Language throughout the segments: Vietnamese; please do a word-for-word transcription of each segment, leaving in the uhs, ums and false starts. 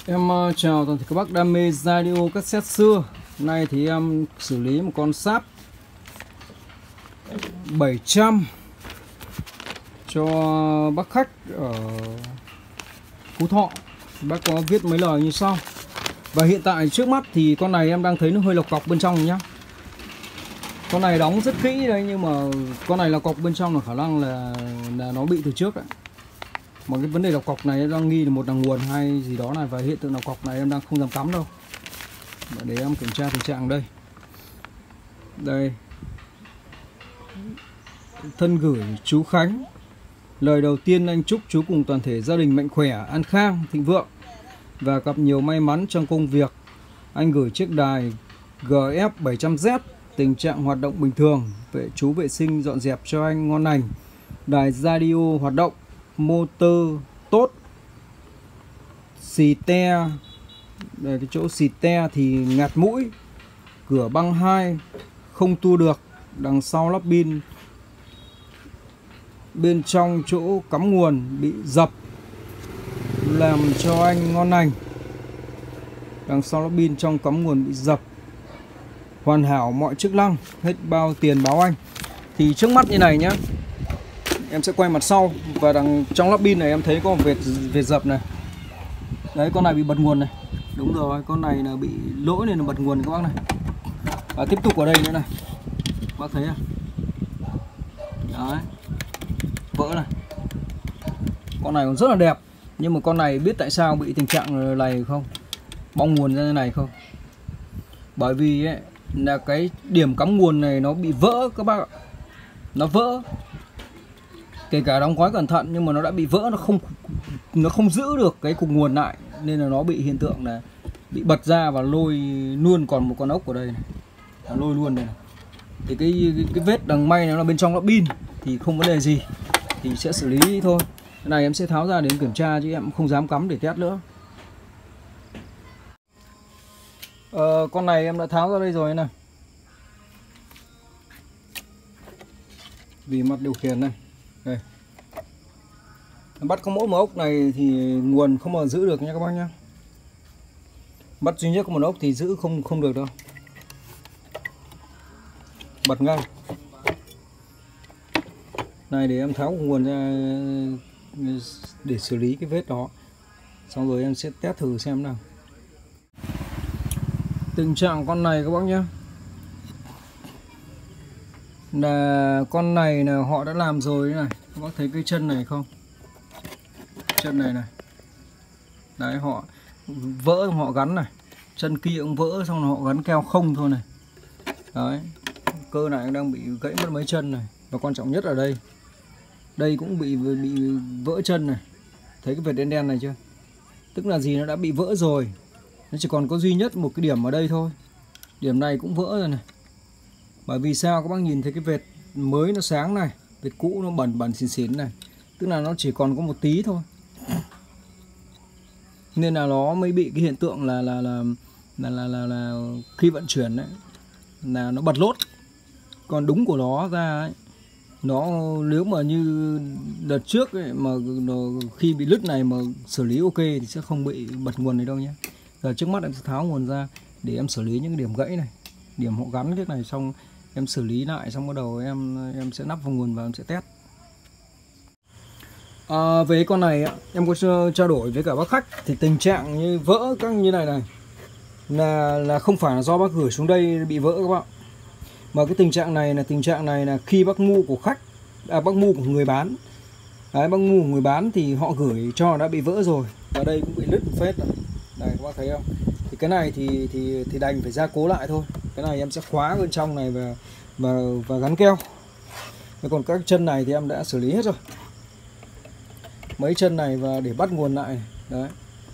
Em uh, chào toàn thể các bác đam mê radio cassette xưa. Hôm nay thì em xử lý một con sáp bảy trăm cho bác khách ở Phú Thọ. Bác có viết mấy lời như sau. Và hiện tại trước mắt thì con này em đang thấy nó hơi lọc cọc bên trong nhá. Con này đóng rất kỹ đấy, nhưng mà con này là cọc bên trong là khả năng là là nó bị từ trước đấy. Mà cái vấn đề lọc cọc này em đang nghi là một là nguồn hay gì đó này, và hiện tượng lọc cọc này em đang không dám cắm đâu. Để em kiểm tra tình trạng đây. Đây. Thân gửi chú Khánh. Lời đầu tiên anh chúc chú cùng toàn thể gia đình mạnh khỏe, an khang, thịnh vượng và gặp nhiều may mắn trong công việc. Anh gửi chiếc đài G F bảy trăm Z, tình trạng hoạt động bình thường, vệ chú vệ sinh dọn dẹp cho anh ngon lành. Đài radio hoạt động, motor tốt, xì te, đây cái chỗ xì te thì ngạt mũi, cửa băng hai không tua được, đằng sau lắp pin, bên trong chỗ cắm nguồn bị dập làm cho anh ngon lành. Đằng sau lắp pin trong cắm nguồn bị dập, hoàn hảo mọi chức năng, hết bao tiền báo anh. Thì trước mắt như này nhá, em sẽ quay mặt sau, và đằng trong lắp pin này em thấy có một vệt vệt dập này. Đấy, con này bị bật nguồn này. Đúng rồi, con này là bị lỗi nên là bật nguồn các bác này. Và tiếp tục ở đây nữa này, bác thấy à? Đấy, vỡ này. Con này còn rất là đẹp, nhưng mà con này biết tại sao bị tình trạng này không? Bong nguồn ra như này không? Bởi vì ấy, là cái điểm cắm nguồn này nó bị vỡ các bác ạ. Nó vỡ. Kể cả đóng gói cẩn thận nhưng mà nó đã bị vỡ, nó không nó không giữ được cái cục nguồn lại, nên là nó bị hiện tượng là bị bật ra và lôi luôn còn một con ốc ở đây này. Nó lôi luôn đây này. Thì cái, cái cái vết đằng may nó là bên trong nó pin thì không vấn đề gì, thì sẽ xử lý thôi. Cái này em sẽ tháo ra để em kiểm tra chứ em không dám cắm để test nữa. Ờ, con này em đã tháo ra đây rồi này. Vì mặt điều khiển này. Đây. Bắt có mỗi một ốc này thì nguồn không bao giờ giữ được nha các bác nhá. Bắt duy nhất có một ốc thì giữ không không được đâu. Bật ngay. Này để em tháo nguồn ra để xử lý cái vết đó. Xong rồi em sẽ test thử xem nào. Tình trạng con này các bác nhá, là con này là họ đã làm rồi này. Các bác thấy cái chân này không? Chân này này. Đấy, họ vỡ họ gắn này. Chân kia cũng vỡ, xong rồi họ gắn keo không thôi này. Đấy, cơ này đang bị gãy mất mấy chân này. Và quan trọng nhất ở đây, đây cũng bị bị vỡ chân này. Thấy cái vệt đen đen này chưa? Tức là gì, nó đã bị vỡ rồi. Nó chỉ còn có duy nhất một cái điểm ở đây thôi. Điểm này cũng vỡ rồi này. Bởi vì sao các bác nhìn thấy cái vệt mới nó sáng này, vệt cũ nó bẩn bẩn xỉn xỉn này, tức là nó chỉ còn có một tí thôi, nên là nó mới bị cái hiện tượng là là là là là, là, là khi vận chuyển đấy là nó bật lốt. Còn đúng của nó ra ấy, nó nếu mà như đợt trước ấy, mà nó, khi bị lứt này mà xử lý ok thì sẽ không bị bật nguồn này đâu nhé. Giờ trước mắt em sẽ tháo nguồn ra để em xử lý những cái điểm gãy này, điểm họ gắn cái này, xong em xử lý lại, xong bắt đầu em em sẽ nắp vào nguồn và em sẽ test. À, về con này em có trao đổi với cả bác khách thì tình trạng như vỡ các như này này là là không phải là do bác gửi xuống đây bị vỡ các bạn, mà cái tình trạng này là tình trạng này là khi bác mua của khách, à, bác mua của người bán. Đấy, bác mua của người bán thì họ gửi cho đã bị vỡ rồi, và đây cũng bị nứt phết rồi. Đây các bác thấy không? Thì cái này thì thì thì đành phải gia cố lại thôi. Cái này em sẽ khóa bên trong này và và và gắn keo. Còn các chân này thì em đã xử lý hết rồi. Mấy chân này và để bắt nguồn lại này. Đấy.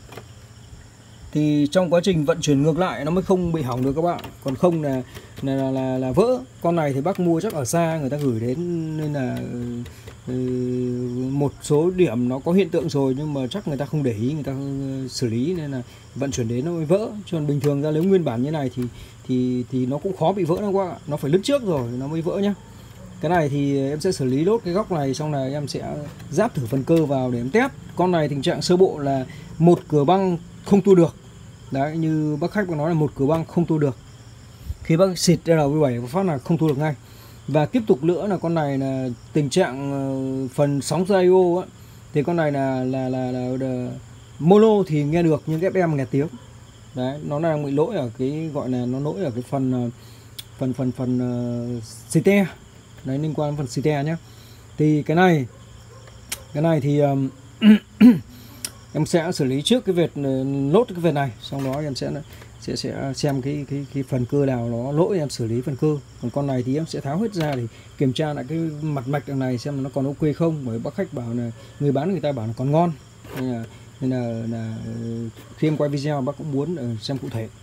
Thì trong quá trình vận chuyển ngược lại nó mới không bị hỏng được các bạn. Còn không là là là, là, là vỡ. Con này thì bác mua chắc ở xa người ta gửi đến, nên là ừ, một số điểm nó có hiện tượng rồi nhưng mà chắc người ta không để ý, người ta xử lý nên là vận chuyển đến nó mới vỡ. Chứ còn bình thường ra nếu nguyên bản như này thì thì thì nó cũng khó bị vỡ đâu các bạn. Nó phải lứt trước rồi nó mới vỡ nhá. Cái này thì em sẽ xử lý lốt cái góc này, xong này em sẽ ráp thử phần cơ vào để em test. Con này tình trạng sơ bộ là một cửa băng không tua được. Đấy, như bác khách có nói là một cửa băng không tua được. Khi bác xịt R V bảy phát là không tua được ngay. Và tiếp tục nữa là con này là tình trạng uh, phần sóng radio á, thì con này là là, là là là mono thì nghe được nhưng ép em nghe tiếng. Đấy, nó đang bị lỗi ở cái gọi là nó lỗi ở cái phần phần phần phần uh, xì te. Đấy, liên quan đến phần xì te nhé. Thì cái này cái này thì um, em sẽ xử lý trước cái vệt lốt cái vệt này, sau đó em sẽ sẽ sẽ xem cái cái cái phần cơ nào nó lỗi em xử lý phần cơ. Còn con này thì em sẽ tháo hết ra để kiểm tra lại cái mặt mạch đằng này xem nó còn ok không, bởi bác khách bảo là người bán người ta bảo là còn ngon, nên là nên là, là khi em quay video bác cũng muốn xem cụ thể.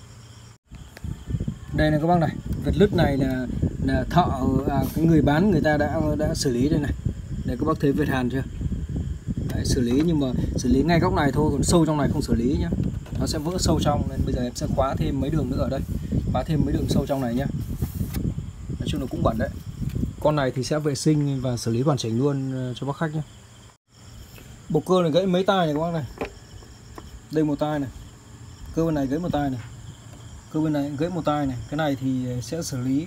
Đây này các bác này, vệt lứt này là là thợ à, cái người bán người ta đã đã xử lý đây này. Để các bác thấy vệt hàn chưa? Đấy, xử lý nhưng mà xử lý ngay góc này thôi, còn sâu trong này không xử lý nhá, nó sẽ vỡ sâu trong, nên bây giờ em sẽ khóa thêm mấy đường nữa ở đây, khóa thêm mấy đường sâu trong này nhá. Nói chung là cũng bẩn đấy. Con này thì sẽ vệ sinh và xử lý hoàn chỉnh luôn cho bác khách nhé. Bộ cơ này gãy mấy tai này các bác này. Đây một tai này, cơ bên này gãy một tai này, cơ bên này gãy một tai này. Cái này thì sẽ xử lý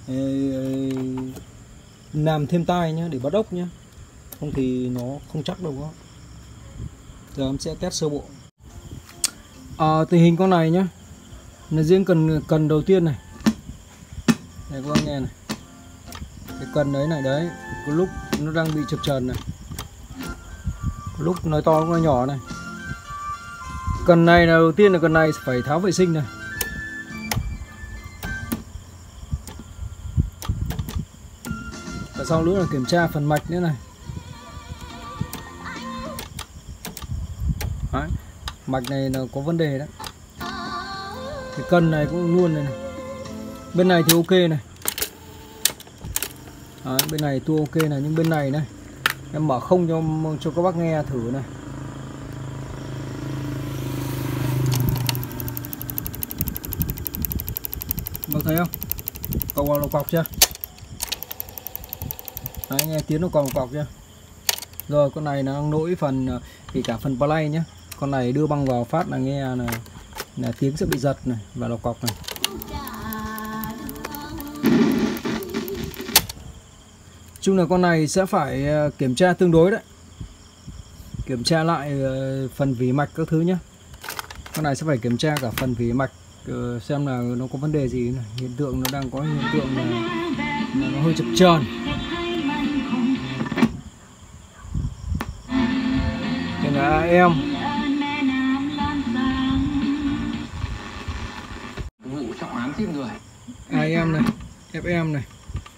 làm thêm tai nhá, để bắt ốc nhá, không thì nó không chắc đâu. Có giờ em sẽ test sơ bộ. À, tình hình con này nhá, là riêng cần cần đầu tiên này, này các bác nghe này, cái cần đấy này đấy, có lúc nó đang bị chập chờn này, có lúc nói to nói nhỏ này. Cần này là đầu tiên là cần này phải tháo vệ sinh này. Và sau nữa là kiểm tra phần mạch nữa này. Đấy, mạch này là có vấn đề đấy. Cái cần này cũng luôn này, này. Bên này thì ok này. Đấy, bên này tua ok này, nhưng bên này này em mở không cho cho các bác nghe thử này. Bác thấy không? Cọc vào lọc cọc chưa? Đấy, nghe tiếng nó còn cọc chưa? Rồi con này nó nỗi phần kể cả phần play nhé. Con này đưa băng vào phát là nghe là, là tiếng sẽ bị giật này và lọc cọc này. Chung là con này sẽ phải kiểm tra tương đối đấy. Kiểm tra lại phần vỉ mạch các thứ nhé. Con này sẽ phải kiểm tra cả phần vỉ mạch xem là nó có vấn đề gì này. Hiện tượng nó đang có hiện tượng là, là nó hơi chập chờn. Đây là a em. Vụ trọng án giết người. a em này, ép em này.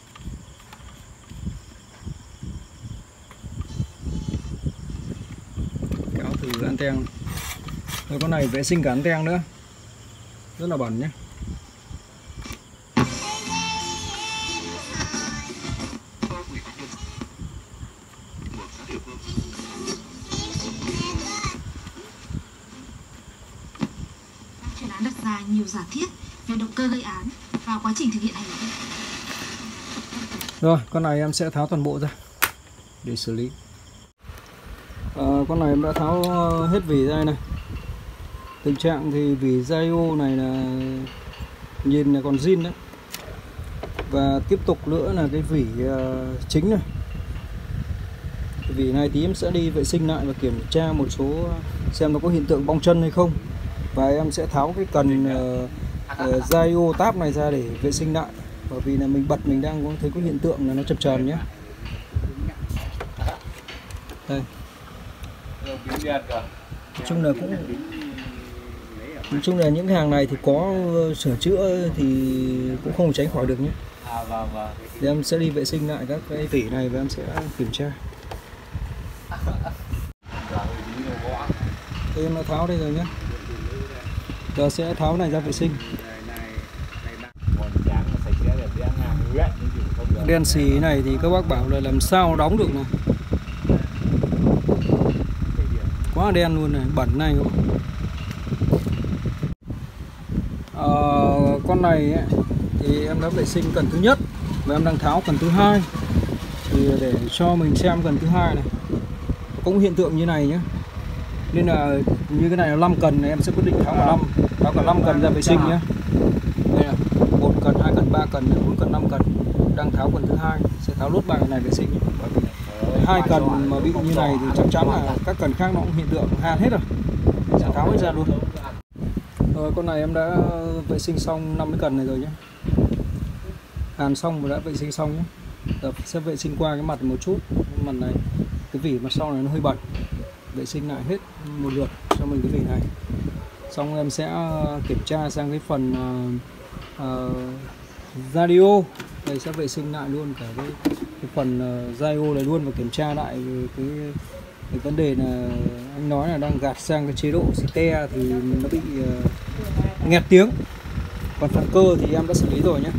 Kéo thử anten. Rồi con này vệ sinh cả anten nữa. Rất là bẩn nhé. Chuyên án đặt ra nhiều giả thiết về động cơ gây án và quá trình thực hiện hành vi. Rồi, con này em sẽ tháo toàn bộ ra để xử lý. À, con này em đã tháo hết vỉ ra này. Tình trạng thì vỉ radio này là nhìn là còn zin đấy. Và tiếp tục nữa là cái vỉ uh, chính này. Cái vỉ này tí em sẽ đi vệ sinh lại và kiểm tra một số xem nó có hiện tượng bong chân hay không. Và em sẽ tháo cái cần uh, uh, radio tab này ra để vệ sinh lại. Bởi vì là mình bật mình đang có thấy có hiện tượng là nó chập chờn nhé. Đây. Nói chung là cũng nói chung là những hàng này thì có sửa chữa thì cũng không tránh khỏi được nhé. Thì em sẽ đi vệ sinh lại các cái vỉ này và em sẽ kiểm tra. Đây em đã tháo đây rồi nhé. Giờ sẽ tháo này ra vệ sinh. Đen xì này thì các bác bảo là làm sao đóng được này. Quá đen luôn này, bẩn này. À, con này ấy, thì em đã vệ sinh cần thứ nhất và em đang tháo cần thứ hai. Thì để cho mình xem cần thứ hai này cũng hiện tượng như này nhé. Nên là như cái này là năm cần này em sẽ quyết định tháo cả năm, tháo cả năm cần ra vệ sinh nhé. Đây là một cần, hai cần, ba cần, bốn cần, năm cần. Đang tháo cần thứ hai, sẽ tháo lốt ba cái này vệ sinh. Bởi vì hai cần mà bị như này thì chắc chắn là các cần khác nó cũng hiện tượng han hết rồi, sẽ tháo hết ra luôn. Rồi con này em đã vệ sinh xong năm cái cần này rồi nhé, hàn xong và đã vệ sinh xong nhé. Giờ sẽ vệ sinh qua cái mặt một chút, cái mặt này, cái vỉ mặt sau này nó hơi bẩn, vệ sinh lại hết một lượt cho mình cái vỉ này. Xong em sẽ kiểm tra sang cái phần uh, uh, radio. Đây sẽ vệ sinh lại luôn cả cái, cái phần uh, radio này luôn và kiểm tra lại cái, cái vấn đề là anh nói là đang gạt sang cái chế độ ste thì nó bị uh, nghẹt tiếng. Còn phần cơ thì em đã xử lý rồi nhé.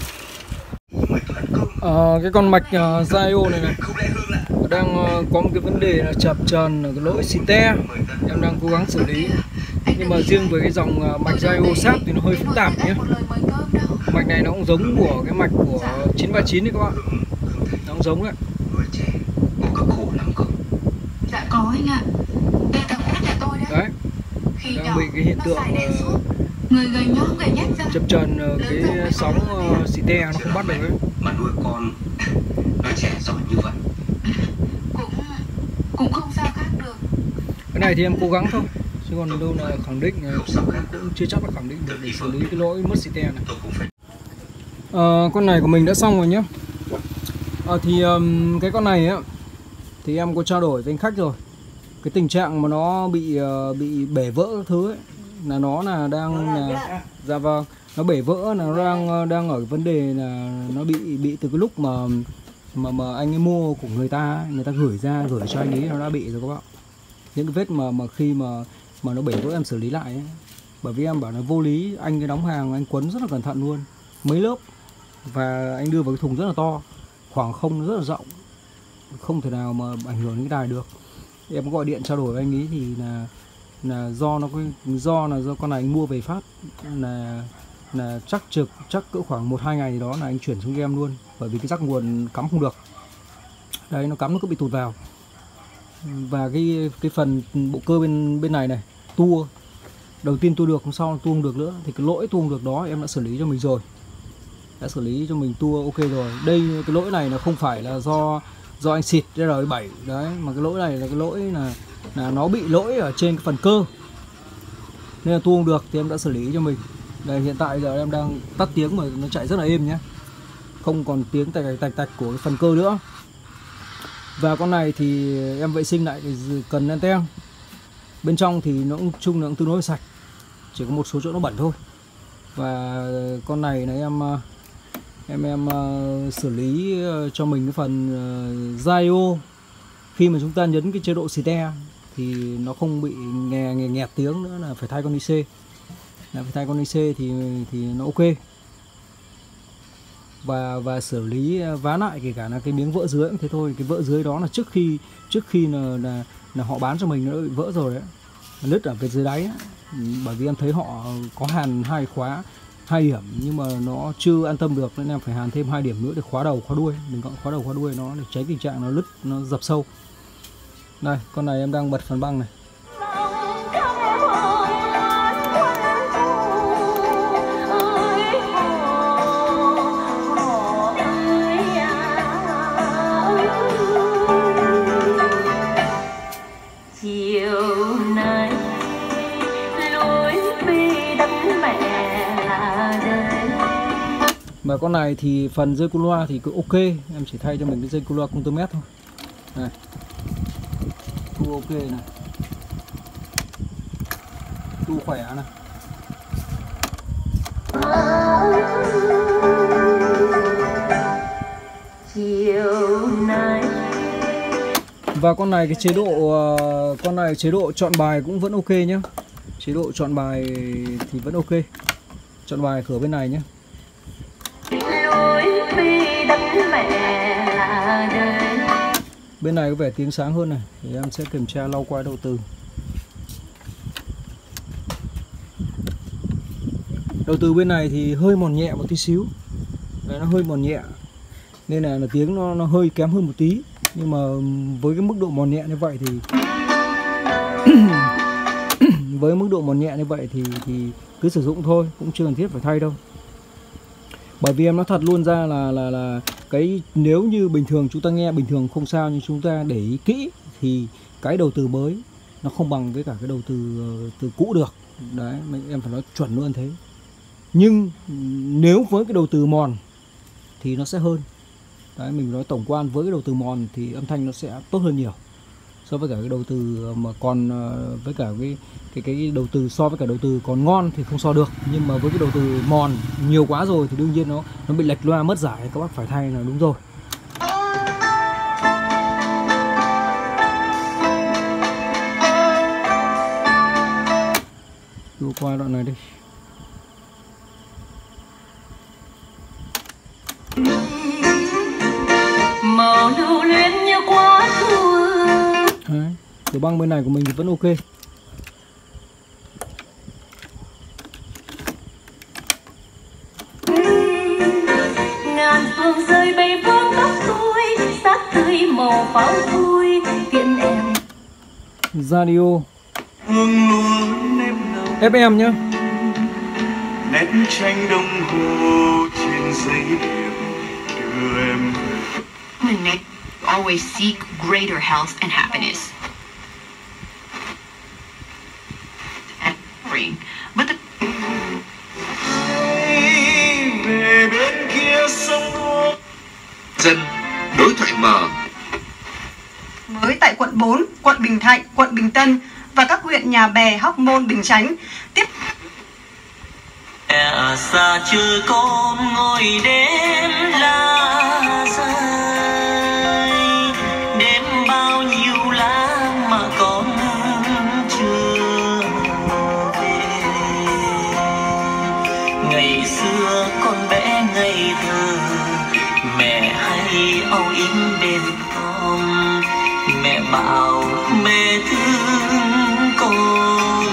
Uh, cái con mạch uh, radio này này đang uh, có một cái vấn đề là chập chờn ở cái lỗ ste, em đang cố gắng xử lý. Nhưng mà riêng với cái dòng uh, mạch radio sáp thì nó hơi phức tạp nhé. Mạch này nó cũng giống của cái mạch của chín ba chín đấy các bạn, nó cũng giống đấy. Dạ có anh ạ. Đây là cũng nhà tôi đấy. Đấy, đang bị cái hiện tượng uh, người gầy nhom gầy nhách ra, chập chờn uh, cái sóng uh, ste nó không bắt được ấy. Mà nuôi con nó trẻ giỏi như vậy cũng cũng không sao khác được. Cái này thì em cố gắng thôi, chứ còn đâu là khẳng định cũng, cũng chưa chắc là khẳng định được để xử lý cái lỗi mất ste này. À, con này của mình đã xong rồi nhé. À, thì um, cái con này á thì em có trao đổi với anh khách rồi. Cái tình trạng mà nó bị uh, bị bể vỡ các thứ ấy, là nó là đang là dạ vâng, nó bể vỡ là nó đang đang ở cái vấn đề là nó bị bị từ cái lúc mà mà mà anh ấy mua của người ta, người ta gửi ra gửi cho anh ấy nó đã bị rồi các bạn. Những cái vết mà mà khi mà mà nó bể vỡ em xử lý lại ấy. Bởi vì em bảo là vô lý, anh cái đóng hàng anh quấn rất là cẩn thận luôn, mấy lớp, và anh đưa vào cái thùng rất là to, khoảng không rất là rộng, không thể nào mà ảnh hưởng đến cái đài được. Em có gọi điện trao đổi với anh ấy thì là là do nó do là do con này anh mua về phát là là chắc trực chắc cỡ khoảng một hai ngày gì đó là anh chuyển xuống cho em luôn, bởi vì cái rắc nguồn cắm không được. Đấy, nó cắm nó cứ bị tụt vào. Và cái cái phần bộ cơ bên bên này này tua, đầu tiên tua được, hôm sau tua không được nữa, thì cái lỗi tua không được đó em đã xử lý cho mình rồi, đã xử lý cho mình tua ok rồi. Đây cái lỗi này là không phải là do do anh xịt R bảy đấy, mà cái lỗi này là cái lỗi là là nó bị lỗi ở trên cái phần cơ nên là tua không được, thì em đã xử lý cho mình. Đây, hiện tại giờ em đang tắt tiếng mà nó chạy rất là êm nhé, không còn tiếng tạch tạch tạch của cái phần cơ nữa. Và con này thì em vệ sinh lại thì cần anten bên trong thì nó cũng chung là cũng tương đối sạch, chỉ có một số chỗ nó bẩn thôi. Và con này là em em em uh, xử lý cho mình cái phần uh, radio. Khi mà chúng ta nhấn cái chế độ ste thì nó không bị nghe nghe nghẹt tiếng nữa, là phải thay con i xê, là phải thay con i xê thì thì nó ok. Và và xử lý ván lại, kể cả là cái miếng vỡ dưới cũng thế thôi. Cái vỡ dưới đó là trước khi trước khi là là, là họ bán cho mình nó bị vỡ rồi đấy, nứt ở phía dưới đáy ấy. Bởi vì em thấy họ có hàn hai khóa hai điểm nhưng mà nó chưa an tâm được, nên em phải hàn thêm hai điểm nữa để khóa đầu khóa đuôi. Mình gọi khóa đầu khóa đuôi nó để tránh tình trạng nó nứt, nó dập sâu. Đây, con này em đang bật phần băng này. Và con này thì phần dây cu loa thì cứ ok, em chỉ thay cho mình cái dây cu loa công tơ mét thôi. Này, tu ok này, tu khỏe này. Và con này cái chế độ con này chế độ chọn bài cũng vẫn ok nhé, chế độ chọn bài thì vẫn ok, chọn bài cửa bên này nhé. Bên này có vẻ tiếng sáng hơn này, thì em sẽ kiểm tra lau qua đầu từ. Đầu từ bên này thì hơi mòn nhẹ một tí xíu. Đấy, nó hơi mòn nhẹ nên là, là tiếng nó, nó hơi kém hơn một tí. Nhưng mà với cái mức độ mòn nhẹ như vậy thì với mức độ mòn nhẹ như vậy thì thì cứ sử dụng thôi, cũng chưa cần thiết phải thay đâu. Bởi vì em nói thật luôn ra là là là cái nếu như bình thường chúng ta nghe bình thường không sao, nhưng chúng ta để ý kỹ thì cái đầu tư mới nó không bằng với cả cái đầu tư từ cũ được. Đấy, em phải nói chuẩn luôn thế. Nhưng nếu với cái đầu tư mòn thì nó sẽ hơn. Đấy, mình nói tổng quan với cái đầu tư mòn thì âm thanh nó sẽ tốt hơn nhiều so với cả cái đầu tư mà còn với cả cái cái cái đầu tư so với cả đầu tư còn ngon thì không so được. Nhưng mà với cái đầu tư mòn nhiều quá rồi thì đương nhiên nó nó bị lệch loa mất giải, các bác phải thay là đúng rồi. Đua qua đoạn này đi. Màu lưu luyến như quá khứ. Đấy, cửa băng bên này của mình thì vẫn ok. Ngàn phương rơi bay vương tóc tôi, sắc tươi màu pháo vui kiện em. Radio ép em nhá. Nét tranh đồng hồ trên giấy điệp đưa em. Women always seek greater health and happiness. And free. But the Về bên kia sông Hô. Dân đối thoại mở. Mới tại quận bốn, quận Bình Thạnh, quận Bình Tân và các huyện Nhà Bè, Hóc Môn, Bình Chánh tiếp. Mẹ xa chưa con ngồi đêm lá rơi, đêm bao nhiêu lá mà con chưa về. Ngày xưa con bé ngây thơ, mẹ hay âu yếm bên con, mẹ bảo mẹ thương con.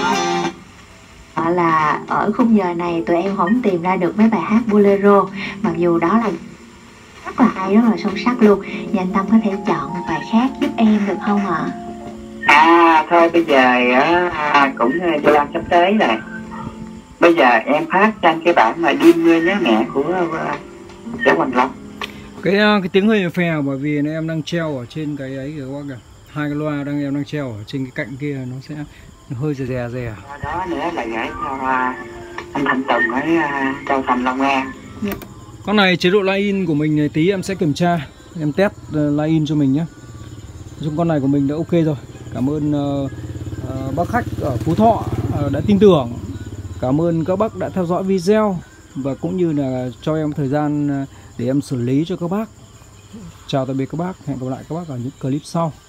Là ở khung giờ này tụi em không tìm ra được mấy bài hát bolero, mặc dù đó là rất là hay, rất là sâu sắc luôn. Và anh Tâm có thể chọn một bài khác giúp em được không ạ? À? à thôi bây giờ à, cũng vô lan sắp tới rồi. Bây giờ em phát trên cái bản mà Đêm Mưa Nhớ Mẹ của Trẻ Quỳnh Long. Cái cái tiếng hơi phèo bởi vì em đang treo ở trên cái ấy kìa các bác kìa. Hai cái loa đang em đang treo ở trên cái cạnh kia nó sẽ nó hơi rè rè rè. Đó nữa là gửi cho anh Thanh Tùng ở Châu Thành Long An. Con này chế độ line-in của mình này tí em sẽ kiểm tra, em test line-in cho mình nhé. Dùng con này của mình đã ok rồi. Cảm ơn uh, uh, bác khách ở Phú Thọ uh, đã tin tưởng. Cảm ơn các bác đã theo dõi video và cũng như là cho em thời gian để em xử lý cho các bác. Chào tạm biệt các bác, hẹn gặp lại các bác ở những clip sau.